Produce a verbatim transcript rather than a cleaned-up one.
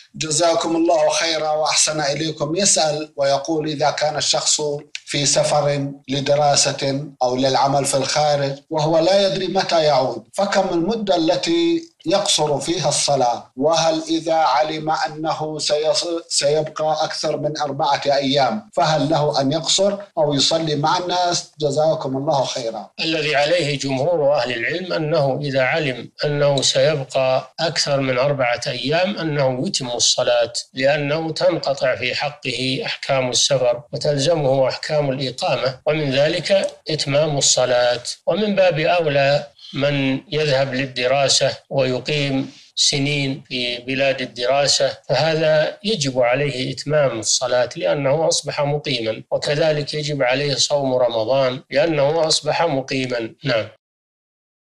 جزاكم الله خيرا وأحسن إليكم. يسأل ويقول: إذا كان الشخص في سفر لدراسة أو للعمل في الخارج وهو لا يدري متى يعود، فكم المدة التي يقصر فيها الصلاة؟ وهل إذا علم أنه سيبقى أكثر من أربعة أيام فهل له أن يقصر أو يصلي مع الناس؟ جزاكم الله خيرا. الذي عليه جمهور أهل العلم أنه إذا علم أنه سيبقى أكثر من أربعة أيام أنه يتم الصلاة، لأنه تنقطع في حقه أحكام السفر وتلزمه أحكام الإقامة، ومن ذلك إتمام الصلاة. ومن باب أولى من يذهب للدراسة ويقيم سنين في بلاد الدراسة، فهذا يجب عليه إتمام الصلاة لأنه أصبح مقيما، وكذلك يجب عليه صوم رمضان لأنه أصبح مقيما. نعم.